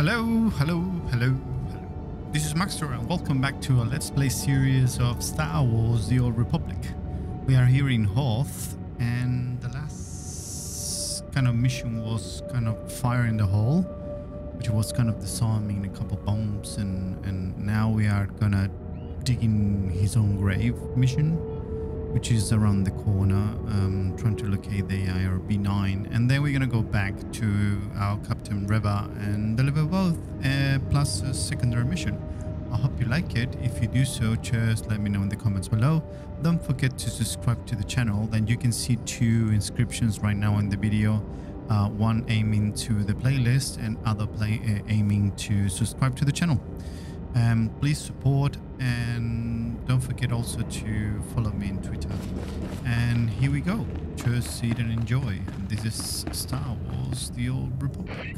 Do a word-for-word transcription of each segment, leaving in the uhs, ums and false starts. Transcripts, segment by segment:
Hello, hello, hello, hello. This is Maxtor and welcome back to a Let's Play series of Star Wars The Old Republic. We are here in Hoth and the last kind of mission was kind of fire in the hole, which was kind of disarming a couple bombs, and, and now we are gonna dig in his own grave mission, which is around the corner, um, trying to locate the A I R B nine, and then we're gonna go back to our Captain Reva and deliver both, uh, plus a secondary mission. I hope you like it. If you do so, just let me know in the comments below. Don't forget to subscribe to the channel. Then you can see two inscriptions right now in the video, uh, one aiming to the playlist and other play uh, aiming to subscribe to the channel. Um, please support, and don't forget also to follow me on Twitter. And here we go. Just see it and enjoy. And this is Star Wars The Old Republic.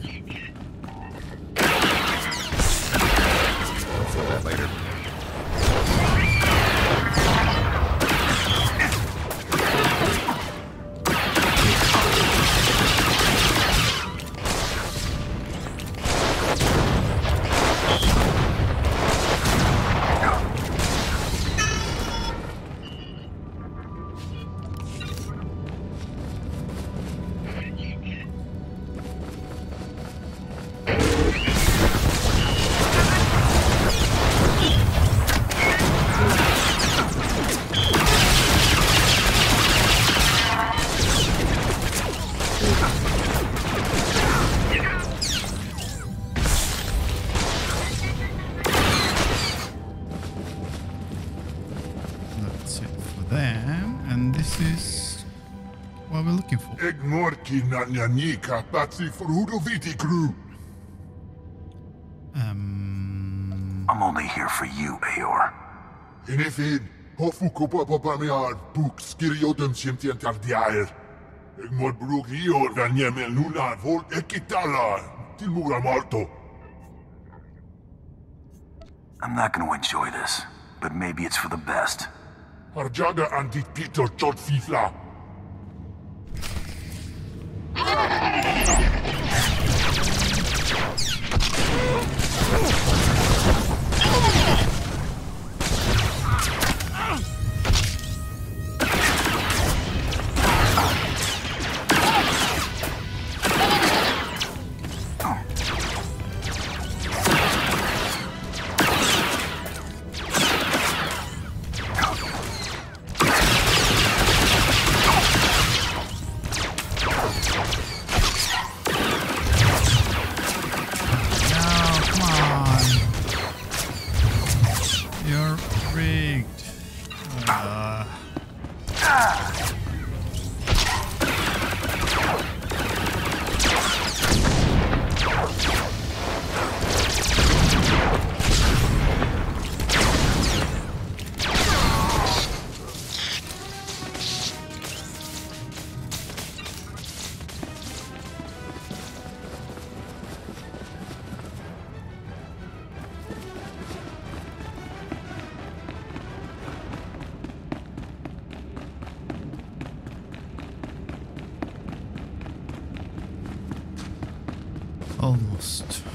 I'll feel that later. That's it for them, and this is what we're looking for. Egnorki na nyanika patsi for Hudoviti crew. Um, I'm only here for you, Aor. Inefin, hofuko papapamiar, buk skiriodum simtian tardiaer. Egmor brug ior van yemel nunar volt ekitala, tilmura malto. I'm not gonna enjoy this, but maybe it's for the best. Arjaga antit Peter tot fifla. You're rigged. Uh, almost.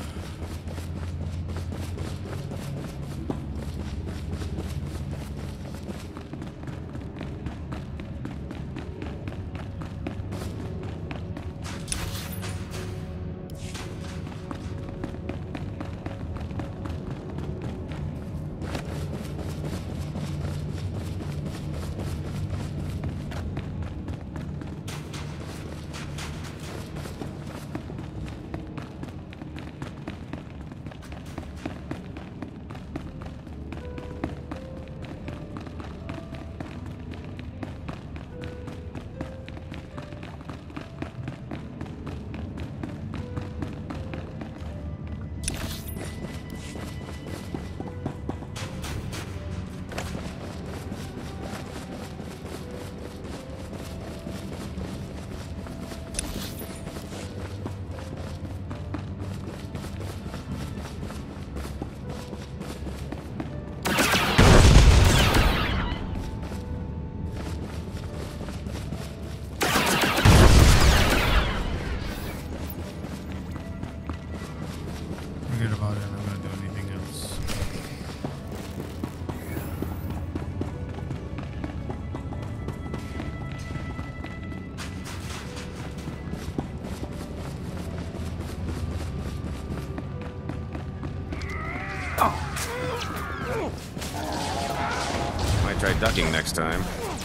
Might try ducking next time.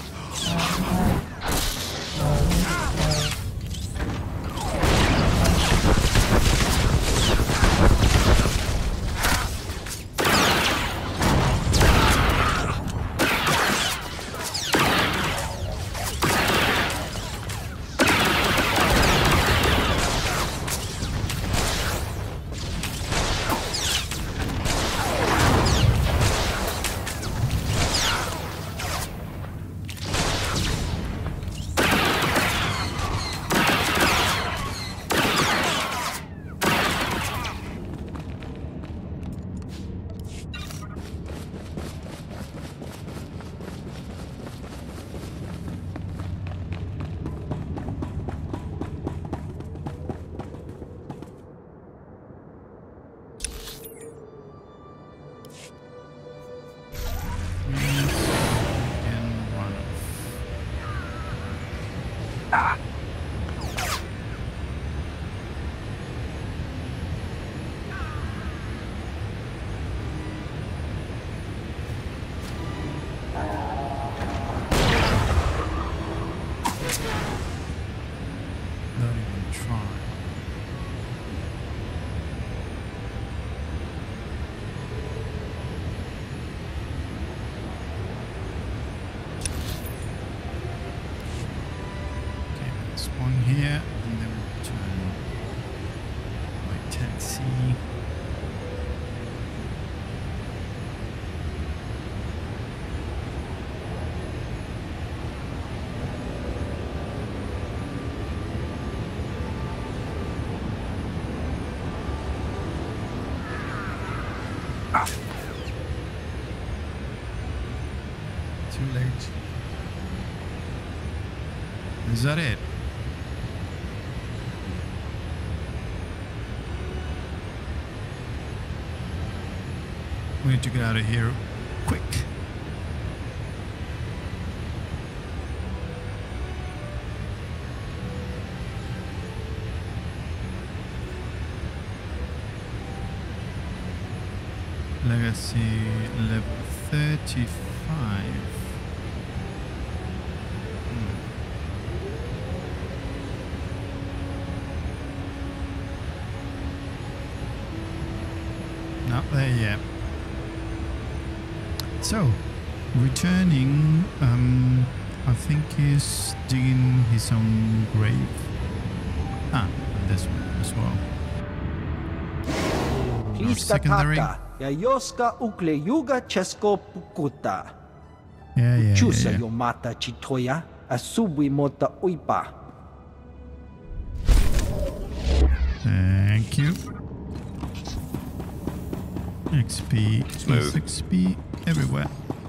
Here and then return by taxi. Ah. Too late. Is that it? We need to get out of here quick. Legacy level thirty-five. Hmm. Not there yet. So, returning, um, I think he's digging his own grave. Ah, and this one as well. Our secondary. Ya yoska ukle yuga chesko pukuta. Yeah, yeah, Chusa yeah, yeah. yo mata chitoya asubwi mota uipa. Thank you. X P, Smooth. X P everywhere.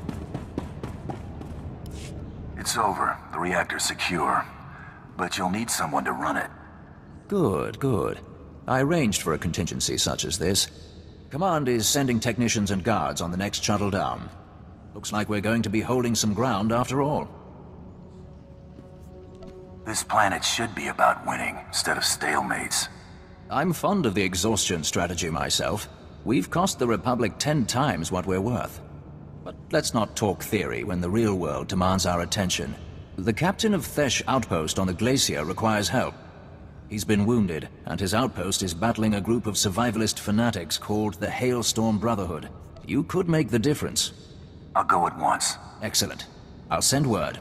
It's over. The reactor's secure. But you'll need someone to run it. Good, good. I arranged for a contingency such as this. Command is sending technicians and guards on the next shuttle down. Looks like we're going to be holding some ground after all. This planet should be about winning, instead of stalemates. I'm fond of the exhaustion strategy myself. We've cost the Republic ten times what we're worth. But let's not talk theory when the real world demands our attention. The captain of Thesh outpost on the glacier requires help. He's been wounded, and his outpost is battling a group of survivalist fanatics called the Hailstorm Brotherhood. You could make the difference. I'll go at once. Excellent. I'll send word.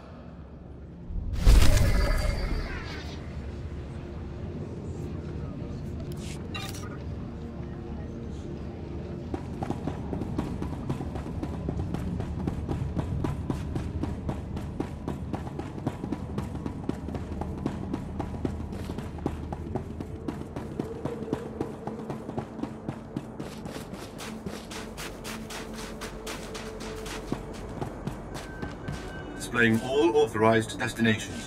Displaying all authorized destinations.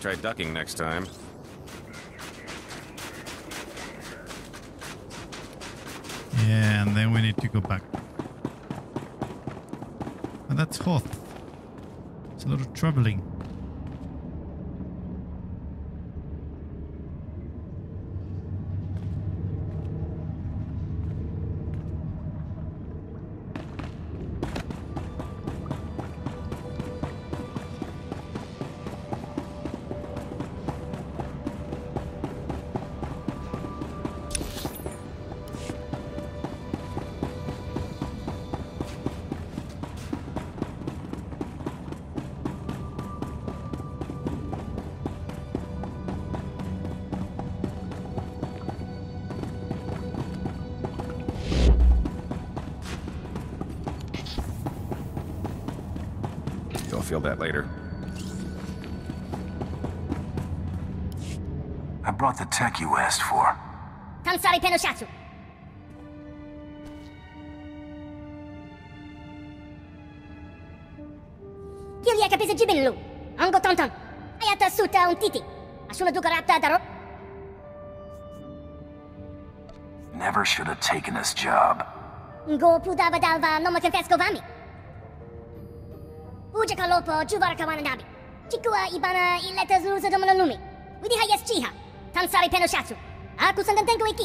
Might try ducking next time. Yeah, and then we need to go back. And that's Hoth. It's a lot of troubling. You'll feel that later. I brought the tech you asked for. Tansari Penoshatsu. Kilia kapisa jibillu. Ango tonton. Ayata suta un titi. Asuna dugarapta daro. Never should have taken this job. Go pudava dalva no makanfesco vami. Uja kalopo juvar kawananabi. Chikua ibana iletas lusa domanalumi. Widiha yes chiha. Tansari Penoshatsu. Aku sandantenko iki.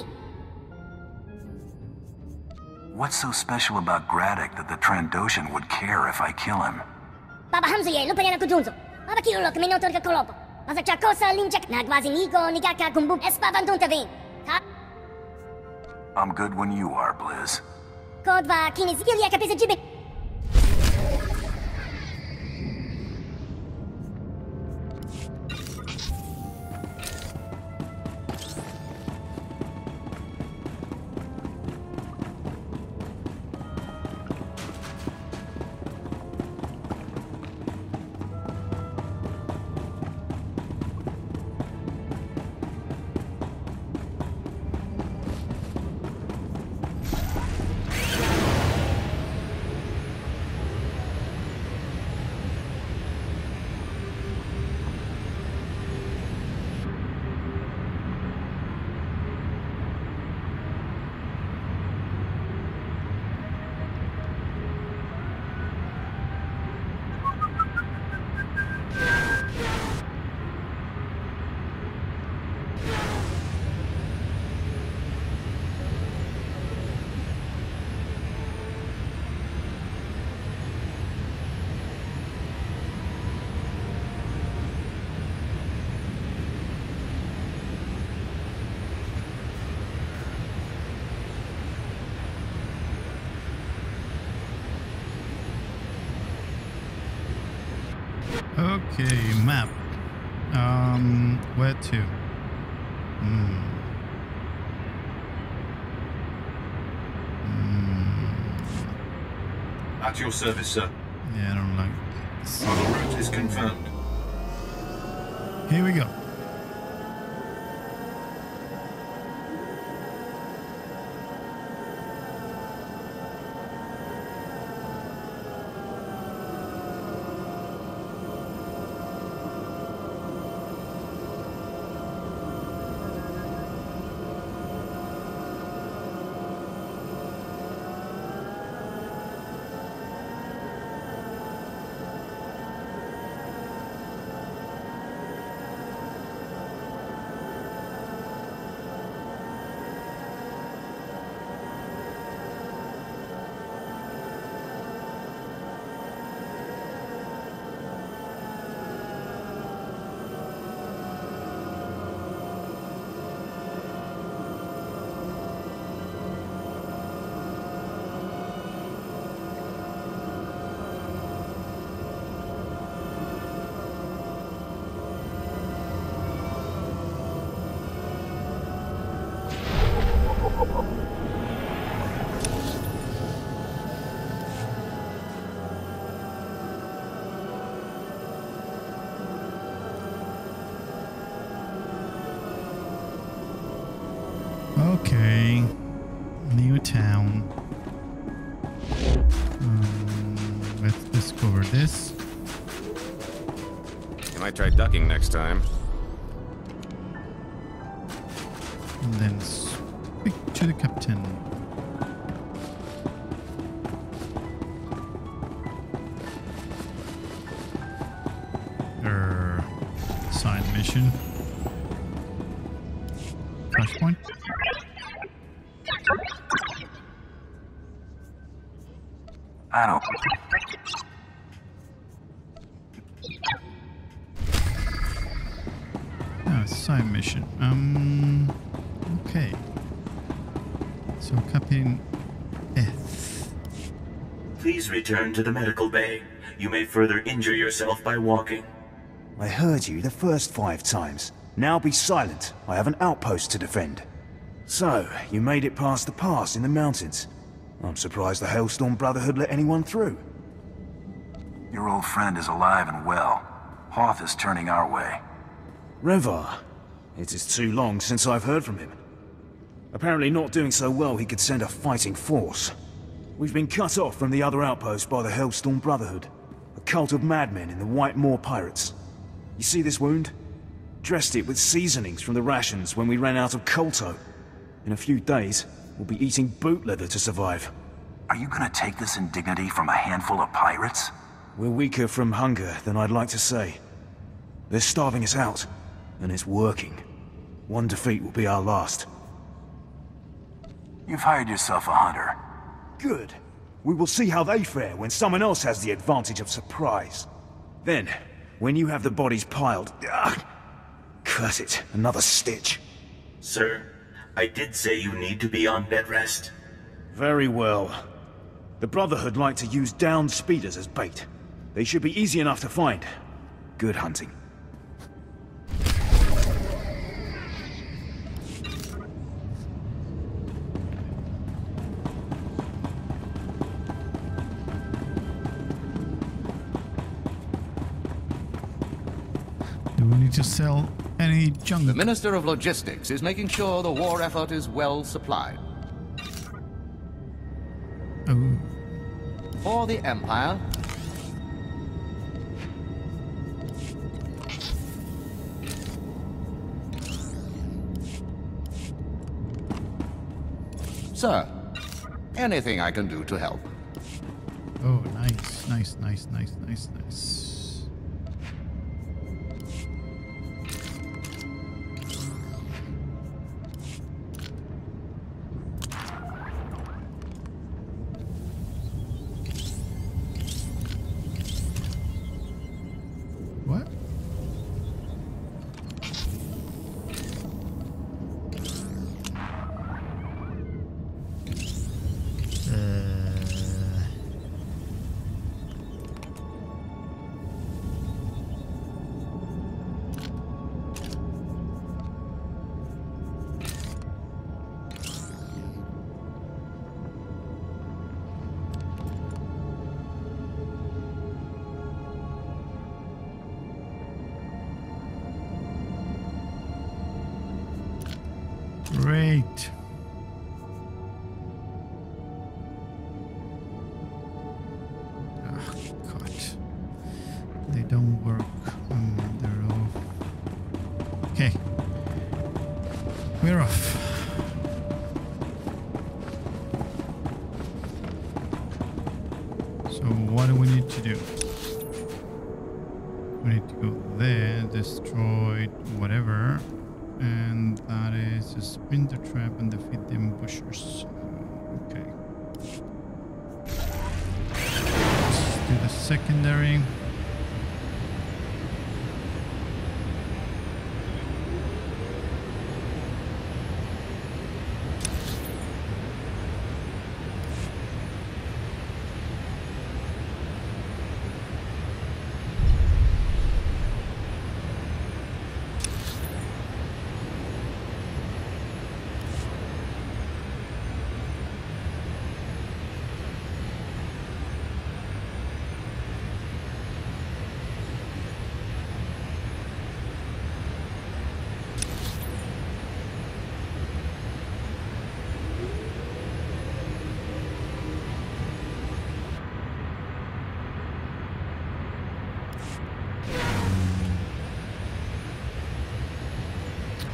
What's so special about Graddock that the Trandoshan would care if I kill him? Baba Hamzuye lupayana kujunzo. Baba kiulo kaminotor ka kolopo. Masa chakosa linchak nagwazi nigo nigaka kumbu espavandunta vin. Ha? I'm good when you are, Blizz. Kodva kinis gilia kapisa jibil. Okay, map. Um, where to? Hmm. Hmm. At your service, sir. Yeah, I don't like this. Our route is confirmed. Here we go. Okay, new town. Um, let's discover this. You Might try ducking next time. And then speak to the captain. Er, side mission. Flashpoint. I don't... Ah, side mission. Um, okay. So, Captain F. Please return to the medical bay. You may further injure yourself by walking. I heard you the first five times. Now be silent. I have an outpost to defend. So, you made it past the pass in the mountains. I'm surprised the Hailstorm Brotherhood let anyone through. Your old friend is alive and well. Hoth is turning our way. Revar. It is too long since I've heard from him. Apparently not doing so well he could send a fighting force. We've been cut off from the other outpost by the Hailstorm Brotherhood. A cult of madmen in the White Moor Pirates. You see this wound? Dressed it with seasonings from the rations when we ran out of Kolto. In a few days, we'll be eating boot leather to survive. Are you gonna take this indignity from a handful of pirates? We're weaker from hunger than I'd like to say. They're starving us out, and it's working. One defeat will be our last. You've hired yourself a hunter. Good. We will see how they fare when someone else has the advantage of surprise. Then, when you have the bodies piled... Ugh, curse it, another stitch. Sir, I did say you need to be on bed rest. Very well. The Brotherhood like to use downed speeders as bait. They should be easy enough to find. Good hunting. Do we need to sell any junk? The Minister of Logistics is making sure the war effort is well supplied. Oh. For the Empire, sir, anything I can do to help. Oh, nice, nice, nice, nice, nice, nice. What? Great. Oh, God. They don't work. Mm, they're off. Okay. We're off. So what do we need to do? We need to go there, destroy whatever. And that is a splinter trap and defeat the ambushers. Okay. Let's do the secondary.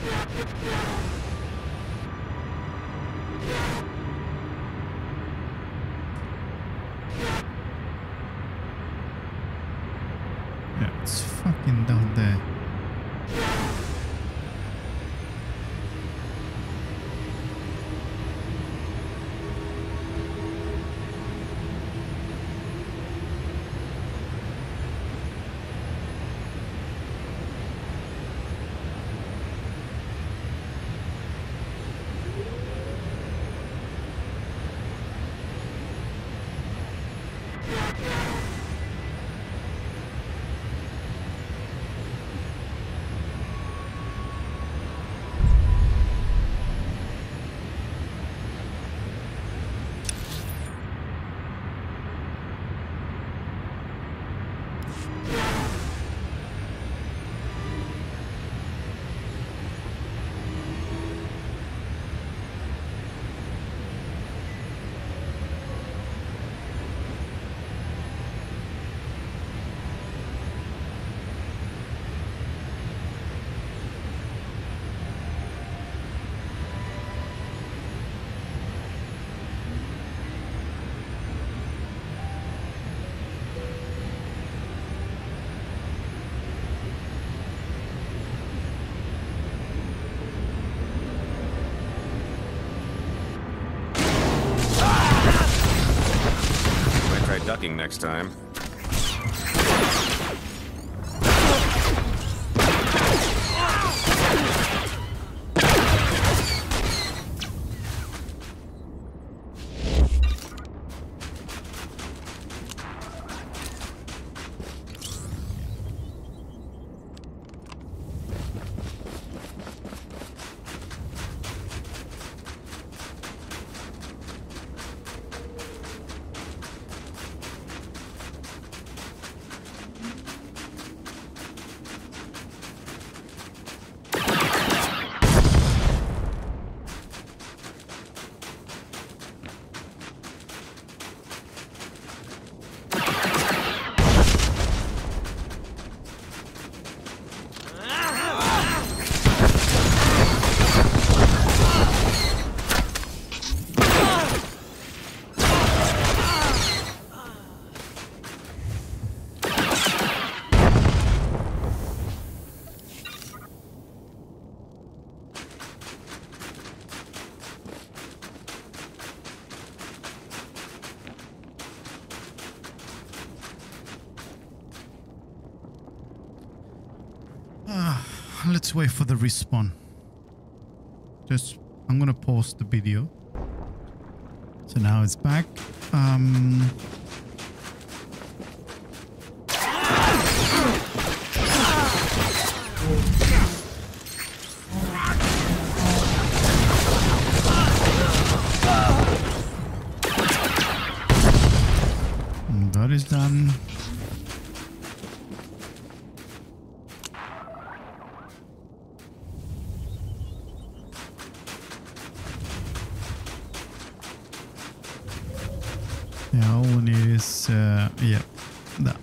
Yeah, it's fucking down there. Ducking next time. Let's wait for the respawn. Just, I'm gonna pause the video. So now it's back. Um, that is done. Yeah, all we need is, uh, yeah, that.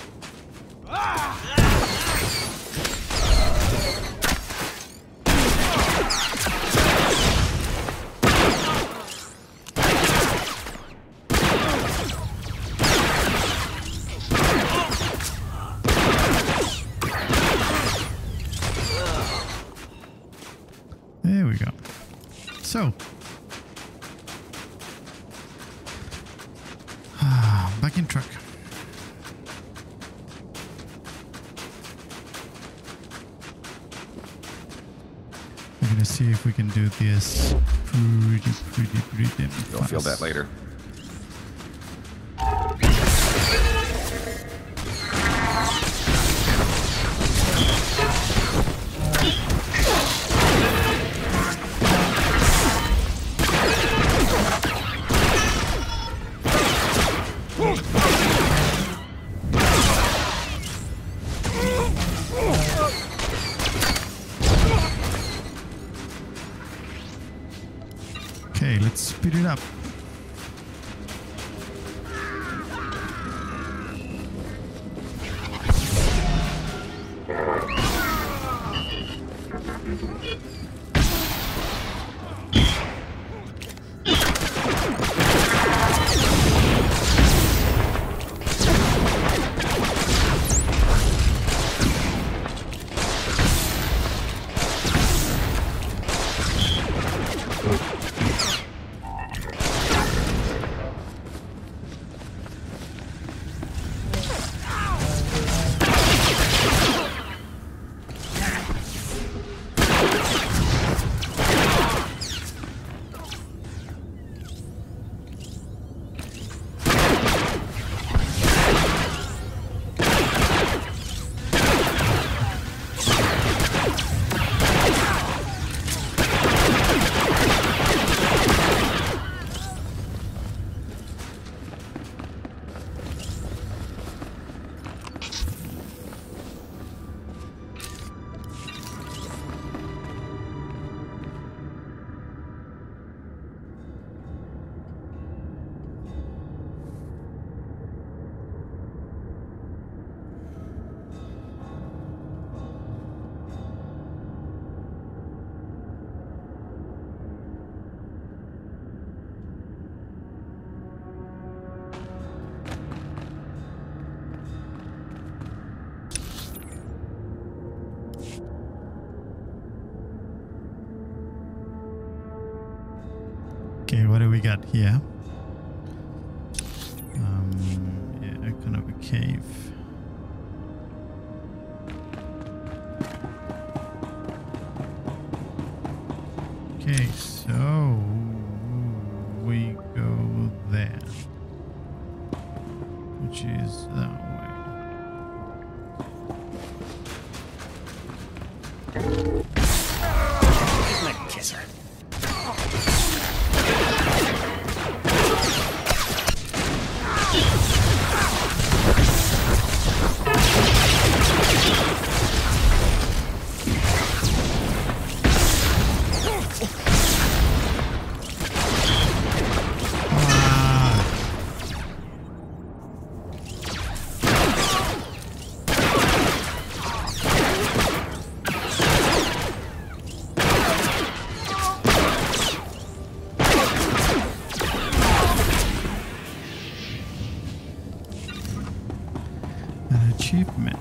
There we go. So. Back in track. We're gonna see if we can do this pretty, pretty, pretty damn fast. You'll feel that later. Okay, let's speed it up. Okay, what do we got here? Um, yeah, kind of a cave. Okay, so we go there, which is that way. Let kiss her. An achievement.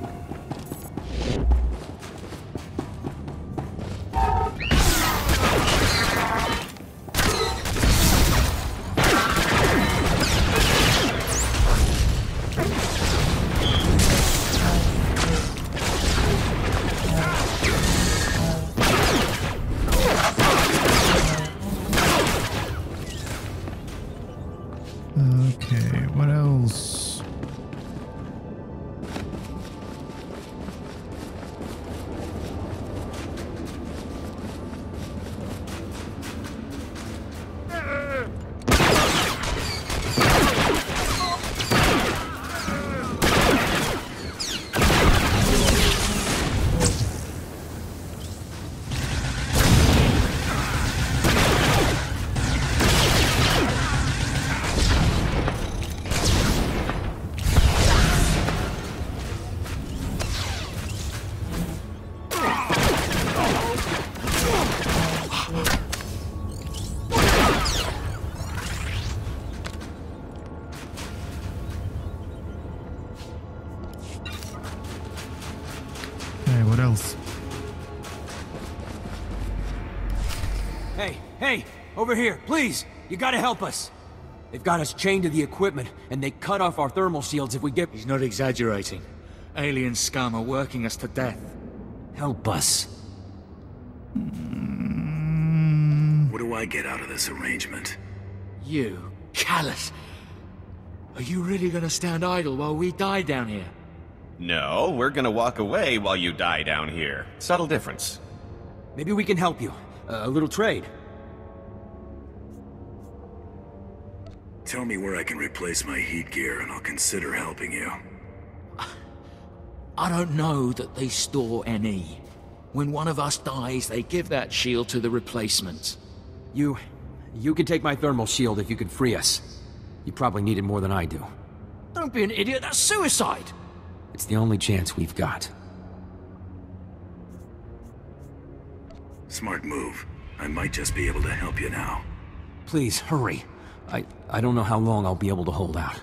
Okay, what else? Okay, what else? Hey, hey, over here, please! You gotta help us! They've got us chained to the equipment, and they cut off our thermal shields if we get- He's not exaggerating. Alien scum are working us to death. Help us. What do I get out of this arrangement? You, callous. Are you really gonna stand idle while we die down here? No, we're gonna walk away while you die down here. Subtle difference. Maybe we can help you. Uh, a little trade. Tell me where I can replace my heat gear and I'll consider helping you. I don't know that they store any. When one of us dies, they give that shield to the replacements. You... you can take my thermal shield if you could free us. You probably need it more than I do. Don't be an idiot, that's suicide! It's the only chance we've got. Smart move. I might just be able to help you now. Please, hurry. I, I don't know how long I'll be able to hold out.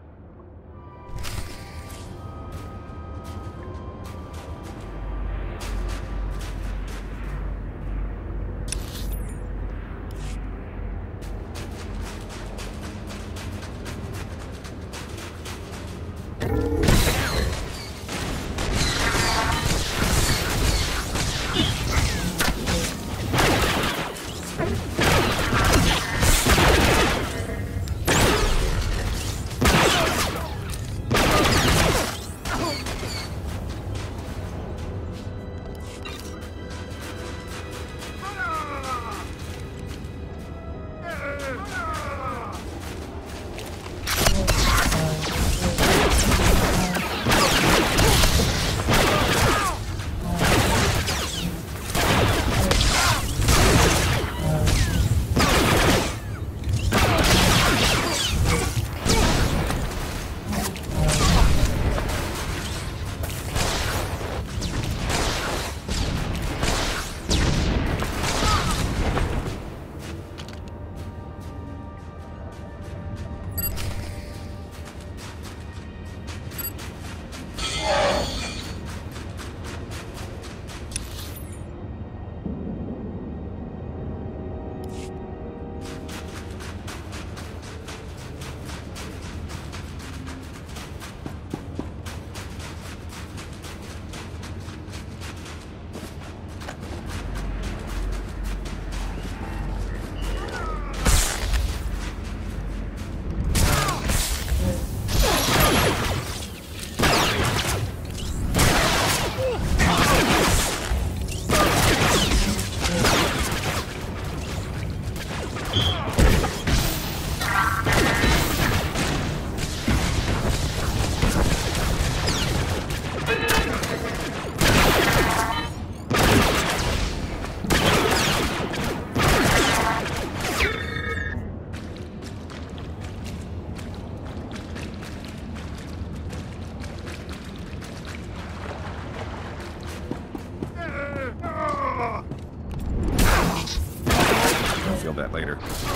That later.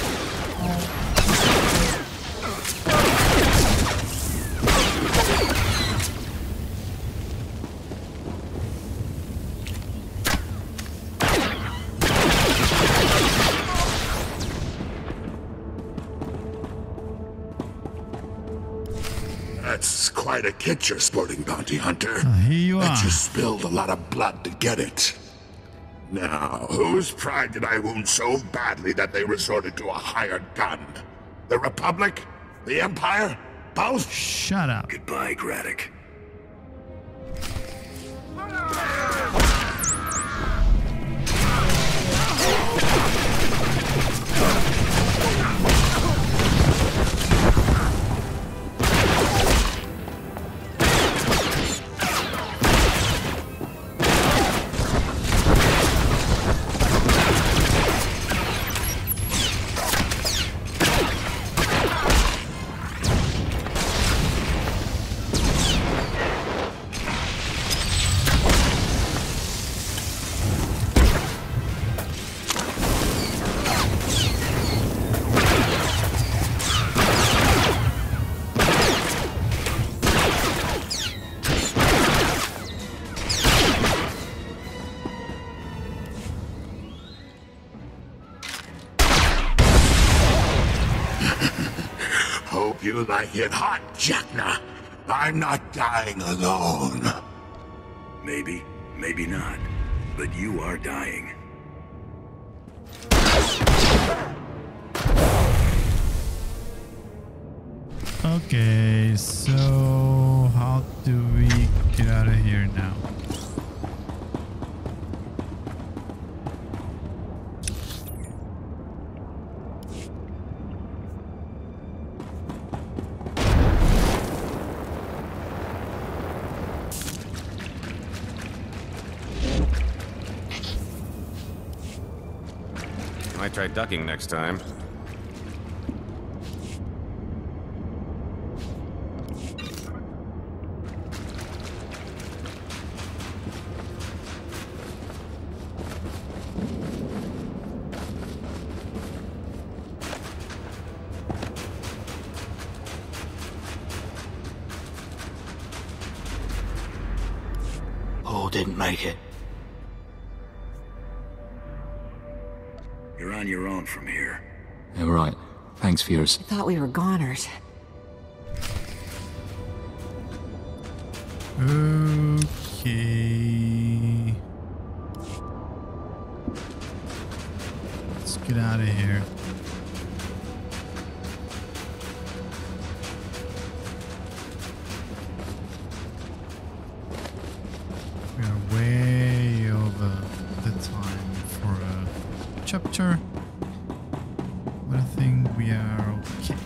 That's quite a kit you're sporting, Bounty Hunter. Uh, here you Bet are. you spilled a lot of blood to get it. Now, whose pride did I wound so badly that they resorted to a hired gun? The Republic? The Empire? Both? Shut up. Goodbye, Graddock. You like it hot, Jackna. I'm not dying alone. Maybe, maybe not. But you are dying. Okay, so how do we get out of here now? Might try ducking next time. didn't make it. You're on your own from here. You're right. Thanks for yours. I thought we were goners. Okay. Let's get out of here. We are way over the time for a chapter, but I think we are okay.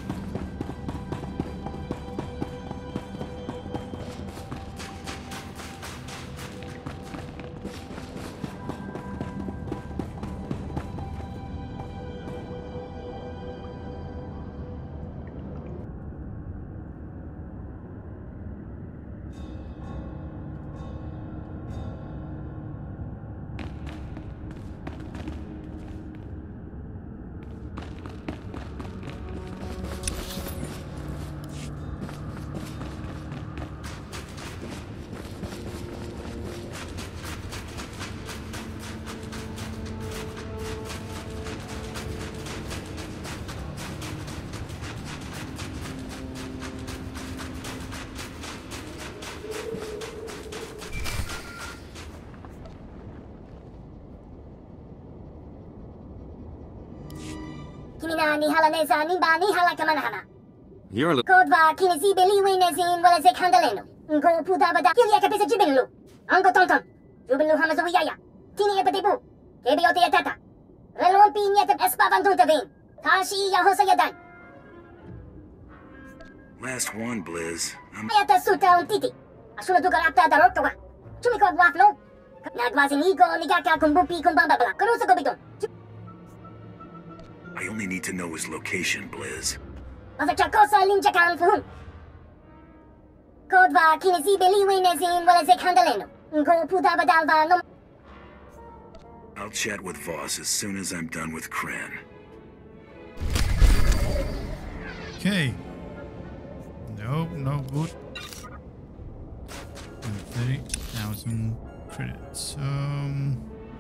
Kimina ni halaneza ni ba ni hala kamanahana. You're li- Kodva kinesi beli winezin wala ze kandaleno. Ngo puta bada kilia kapisa jibinlu. Ango tonton. Jubinlu hamazu yaya. Tini epatibu. Kebiote yatata. Relon pinyata espavandunta vin. Tashi yahosa yadan. Last one, Blizz. I'm... Ayata suta un titi. Asuna tu garapta darotowa. Chumiko waflo. Nagwazi nigo nigaka kumbupi kumbababla. Kurusa gobiton. I only need to know his location, Blizz. Masachakosa linjakan fuhun. Kodva kinesi beli winezin wala ze kandaleno. Ngo puta badalva no. I'll chat with Voss as soon as I'm done with Kren. Okay. No, no good. thirty thousand credits. Um,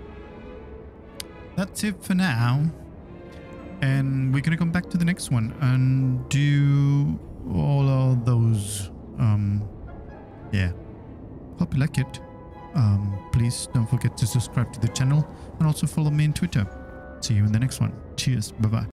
that's it for now. And we're gonna come back to the next one and do all of those. Um, yeah. Hope you like it. Um, please don't forget to subscribe to the channel and also follow me on Twitter. See you in the next one. Cheers. Bye bye.